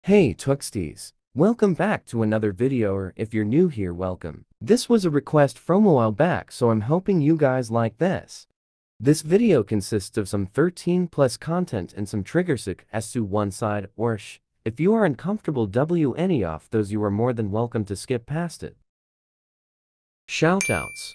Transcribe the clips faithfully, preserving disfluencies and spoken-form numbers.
Hey Twixies, welcome back to another video, or if you're new here, welcome. This was a request from a while back, so I'm hoping you guys like this. This video consists of some thirteen plus content and some triggers as to one side or sh. If you are uncomfortable w any of those, you are more than welcome to skip past it. Shoutouts.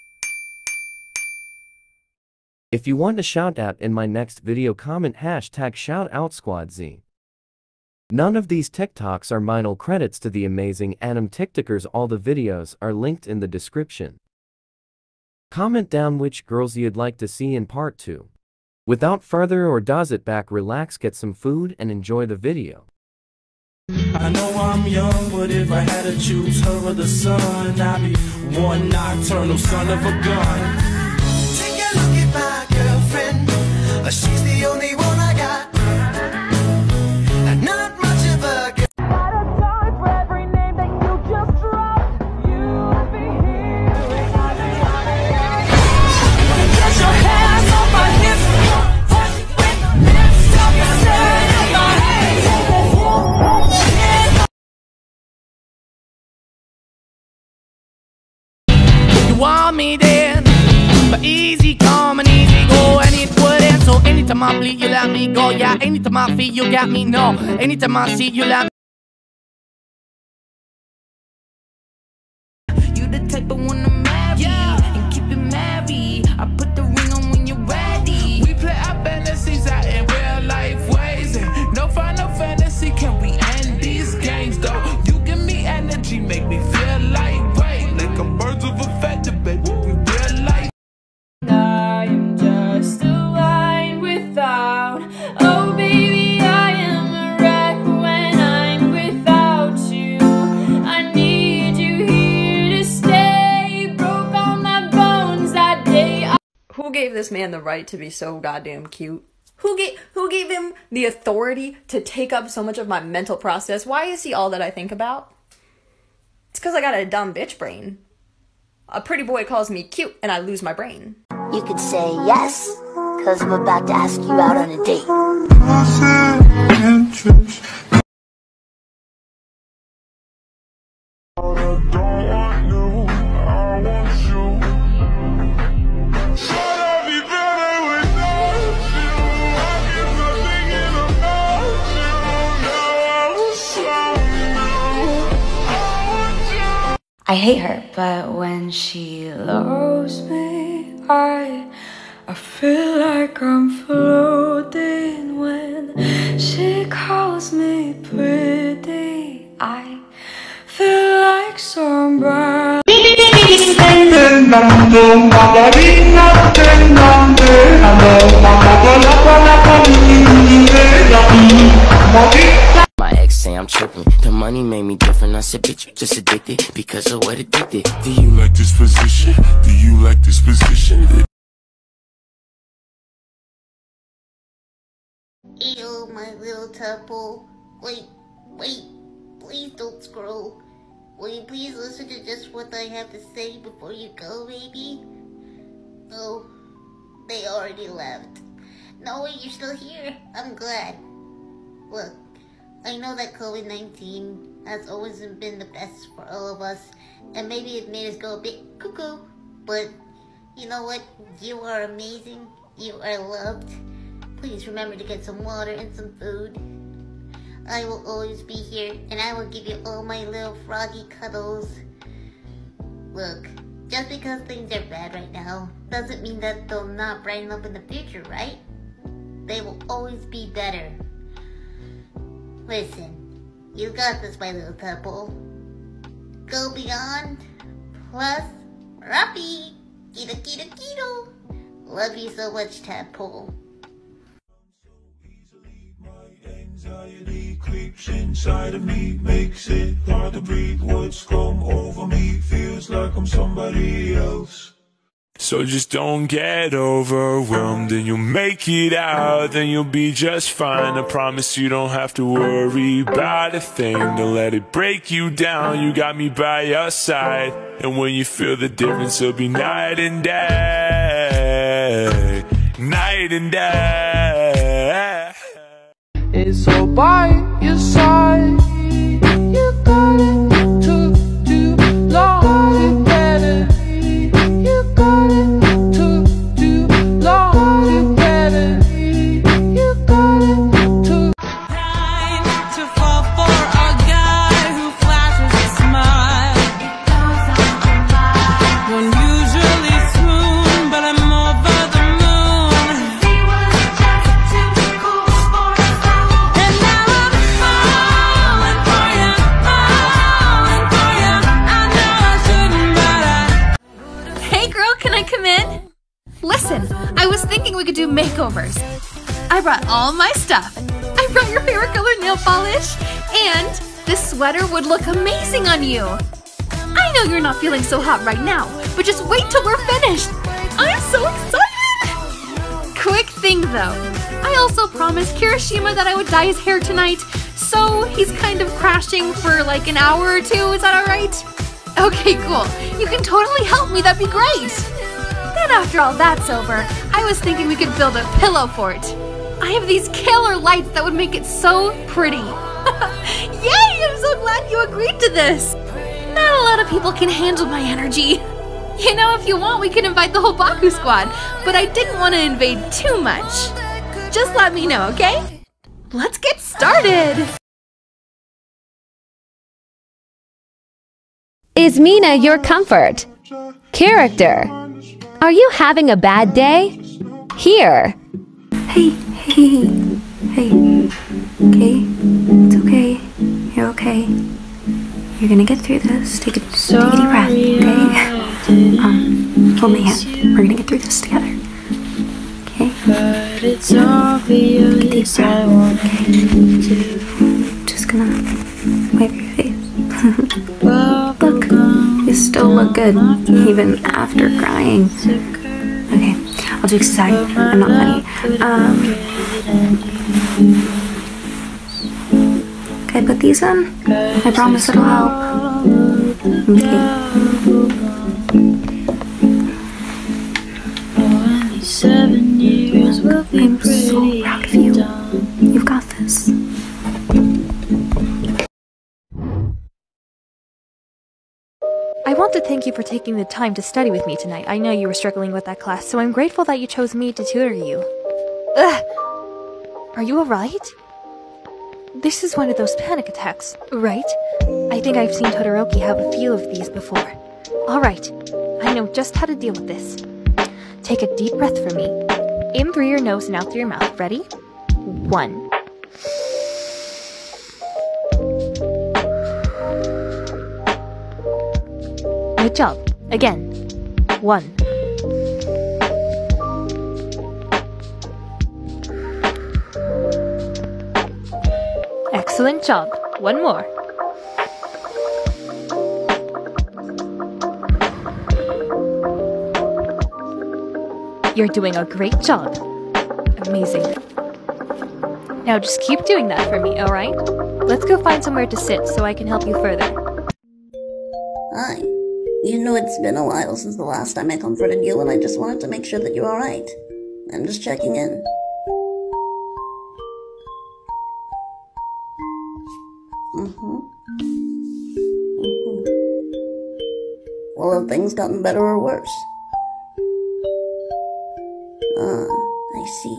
If you want a shoutout in my next video, comment hashtag ShoutoutSquadZ. None of these TikToks are mine. All credits to the amazing Anim TikTokers. All the videos are linked in the description. Comment down which girls you'd like to see in part two. Without further or does it back, relax, get some food and enjoy the video. I know I'm young, but if I had to choose her or the sun, I'd be one nocturnal son of a gun. Take a look at my girlfriend, uh, she's the only one I got. And not much of a girl. Got a time for every name that you just dropped. You'll be hearing on the other. Get your hands on my hips, touch with the lips, stop your staring at my head. You want me then, but easy come and easy go, and it wouldn't. So anytime I bleed, you let me go. Yeah, anytime I feel, you got me. No, anytime I see, you let me. You the type of one to marry, yeah, and keep it married. I put the ring on when you're ready. We play our fantasies out in real life ways, and no final fantasy can we end these games though. You give me energy, make me feel lightweight, like I'm birds of a feather, baby. We real life. I am just a line without. Oh baby, I am a wreck when I'm without you. I need you here to stay. Broke all my bones that day. I Who gave this man the right to be so goddamn cute? Who gave who gave him the authority to take up so much of my mental process? Why is he all that I think about? It's because I got a dumb bitch brain. A pretty boy calls me cute and I lose my brain. You could say yes, cause I'm about to ask you out on a date. I hate her, but when she loves me, I I feel like I'm floating. When she calls me pretty, I feel like somebody. My ex say I'm tripping. The money made me different. I said, bitch, you just addicted because of what it did. Do you like this position? Do you like this position? Ew, my little tadpole. Wait, wait, please don't scroll. Will you please listen to just what I have to say before you go, baby? Oh, they already left. No way, you're still here. I'm glad. Look, I know that COVID nineteen has always been the best for all of us, and maybe it made us go a bit cuckoo, but you know what? You are amazing. You are loved. Please remember to get some water and some food. I will always be here, and I will give you all my little froggy cuddles. Look, just because things are bad right now doesn't mean that they'll not brighten up in the future, right? They will always be better. Listen, you got this, my little tadpole. Go beyond, plus, Rappy, Kita Kita Kito. Love you so much, tadpole. Anxiety creeps inside of me, makes it hard to breathe. What's come over me feels like I'm somebody else. So just don't get overwhelmed, and you'll make it out, then you'll be just fine. I promise you don't have to worry about a thing. Don't let it break you down, you got me by your side. And when you feel the difference, it'll be night and day, night and day. It's so bye. your side. You got it, took too long to get it. You got it, took too long to get it. You got it, took Time to fall for a guy who flashes a smile. One usually swoon, but I'm over the moon. And now I'm falling for you, falling for you. I know I shouldn't, but I. Hey girl, can I come in? Listen, I was thinking we could do makeovers. I brought all my stuff. I brought your favorite color nail polish, and this sweater would look amazing on you. I know you're not feeling so hot right now, but just wait till we're finished. I'm so excited! Quick thing though, I also promised Kirishima that I would dye his hair tonight, so he's kind of crashing for like an hour or two, is that alright? Okay, cool. You can totally help me, that'd be great! Then after all that's over, I was thinking we could build a pillow fort. I have these killer lights that would make it so pretty. Yay! I'm so glad you agreed to this! Not a lot of people can handle my energy. You know, if you want, we can invite the whole Baku squad, but I didn't want to invade too much. Just let me know, okay? Let's get started! Is Mina your comfort? Character. Are you having a bad day? Here. Hey, hey, hey. Okay? It's okay. You're okay. You're gonna get through this. Take a, take a deep breath, okay? Um, hold my hand. We're gonna get through this together. Okay? But it's obvious I want Okay? Just gonna wipe your face. Look, you still look good, even after crying. Okay, I'll do side. I'm not funny. Um, can I put these on? I promise it'll help. Okay. Seven years will be I'm so proud of you. You've got this. I want to thank you for taking the time to study with me tonight. I know you were struggling with that class, so I'm grateful that you chose me to tutor you. Ugh! Are you alright? This is one of those panic attacks, right? I think I've seen Todoroki have a few of these before. Alright, I know just how to deal with this. Take a deep breath for me. In through your nose and out through your mouth. Ready? One. Good job. Again. One. Excellent job. One more. You're doing a great job. Amazing. Now just keep doing that for me, alright? Let's go find somewhere to sit so I can help you further. Hi. You know it's been a while since the last time I comforted you, and I just wanted to make sure that you're alright. I'm just checking in. Mm-hmm. Mm-hmm. Well, have things gotten better or worse? Ah, I see.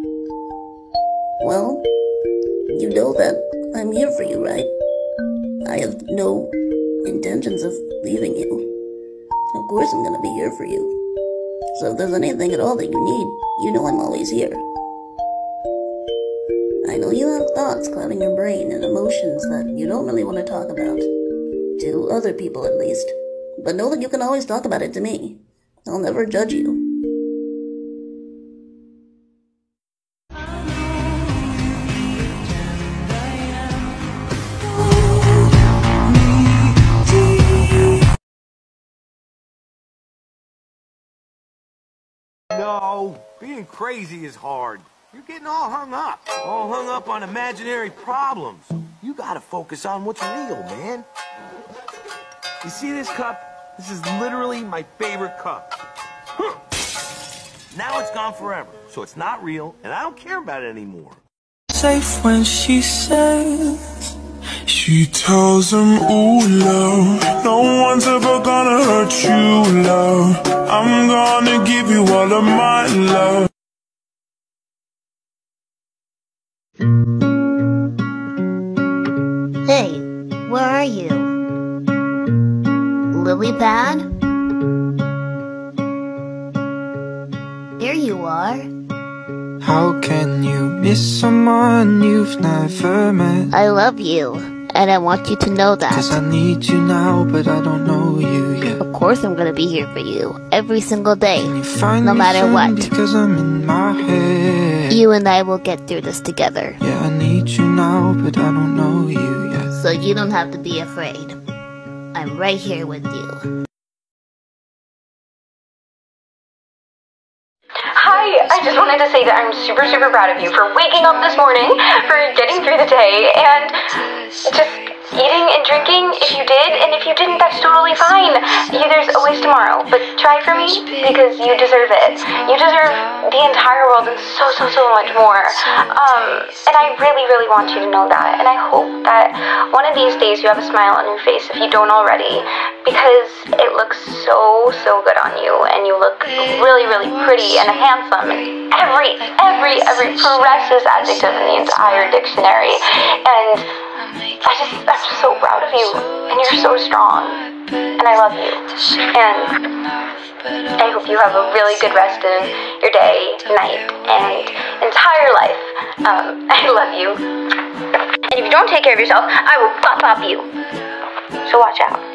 Well, you know that I'm here for you, right? I have no intentions of leaving you. Of course I'm gonna be here for you. So if there's anything at all that you need, you know I'm always here. I know you have thoughts clouding your brain and emotions that you don't really want to talk about. To other people at least. But know that you can always talk about it to me. I'll never judge you. No, being crazy is hard. You're getting all hung up. All hung up on imaginary problems. You gotta focus on what's real, man. You see this cup? This is literally my favorite cup. Now it's gone forever, so it's not real, and I don't care about it anymore. safe when she says. She tells him, ooh, love, no one's ever gonna hurt you, love. I'm gonna give you all of my love. Hey, where are you? Lily pad? Here you are. How can you miss someone you've never met? I love you, and I want you to know that. Cause I need you now, but I don't know you yet. Of course I'm gonna be here for you, every single day, Find no me matter friend what. Because I'm in my head. You and I will get through this together. Yeah, I need you now, but I don't know you yet. So you don't have to be afraid. I'm right here with you. Hi, I just wanted to say that I'm super, super proud of you for waking up this morning, for getting through the day, and just eating and drinking if you did, and if you didn't, that's totally fine. You, there's always tomorrow, but try for me because you deserve it. You deserve the entire world and so, so, so much more. Um, and I really, really want you to know that, and I hope that one of these days you have a smile on your face if you don't already, because it looks so, so good on you, and you look really, really pretty and handsome, and every, every, every precious adjective in the entire dictionary, and I just, I'm just so proud of you, and you're so strong, and I love you, and I hope you have a really good rest of your day, night, and entire life. um, I love you, and if you don't take care of yourself, I will pop pop you, so watch out.